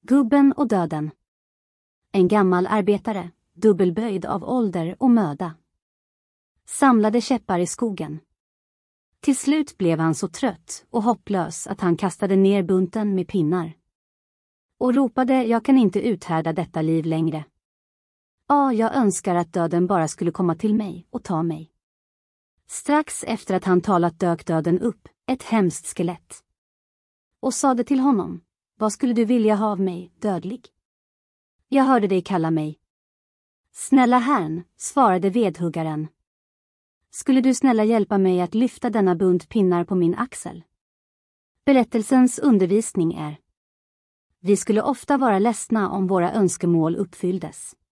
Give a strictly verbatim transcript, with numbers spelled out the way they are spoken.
Gubben och döden. En gammal arbetare, dubbelböjd av ålder och möda, samlade käppar i skogen. Till slut blev han så trött och hopplös att han kastade ner bunten med pinnar och ropade: jag kan inte uthärda detta liv längre. Ja, jag önskar att döden bara skulle komma till mig och ta mig. Strax efter att han talat dök döden upp, ett hemskt skelett, och sade till honom: vad skulle du vilja ha av mig, dödlig? Jag hörde dig kalla mig. Snälla herrn, svarade vedhuggaren. Skulle du snälla hjälpa mig att lyfta denna bunt pinnar på min axel? Berättelsens undervisning är: vi skulle ofta vara ledsna om våra önskemål uppfylldes.